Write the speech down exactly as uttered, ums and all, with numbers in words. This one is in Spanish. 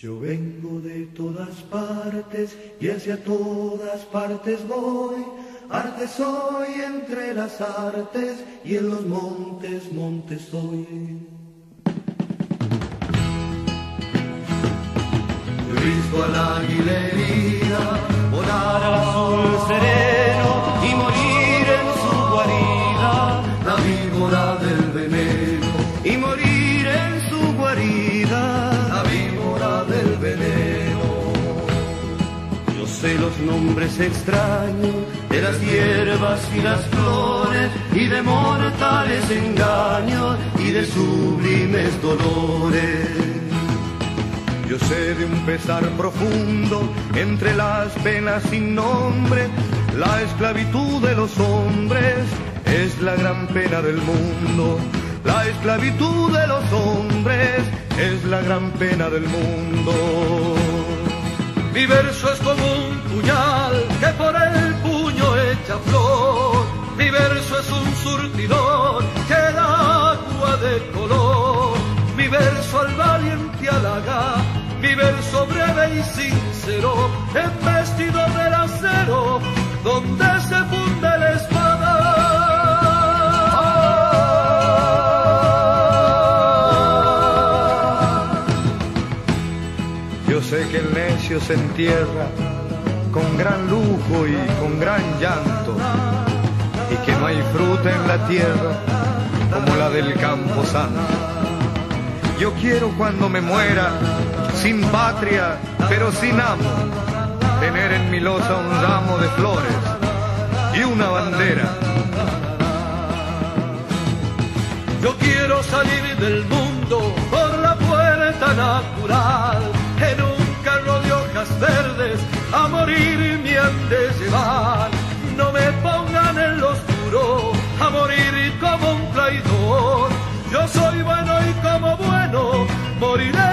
Yo vengo de todas partes y hacia todas partes voy. Arte soy entre las artes y en los montes, montes soy. Yo he visto a la aguilería volar al azul sereno y morir en su guarida, la víbora del veneno, y morir en su guarida, la víbora del veneno. Yo sé los nombres extraños de las hierbas y las flores, y de mortales engaños y de sublimes dolores. Yo sé de un pesar profundo entre las venas sin nombre. La esclavitud de los hombres es la gran pena del mundo. La esclavitud de los hombres es la gran pena del mundo. Mi verso es como un puñal que por el puño echa flor. Mi verso es un surtidor que da agua de color. Mi verso al valiente halaga, mi verso breve y sincero, embestido del acero, donde se funde la espada. Yo sé que el necio se entierra con gran lujo y con gran llanto, y que no hay fruta en la tierra como la del campo santo. Yo quiero cuando me muera, sin patria, pero sin amo, tener en mi losa un ramo de flores y una bandera. Yo quiero salir del mundo por la puerta natural, en un carro de hojas verdes, a morir me han de llevar. No me pongan en lo oscuro, a morir como un traidor. Yo soy bueno y como bueno moriré.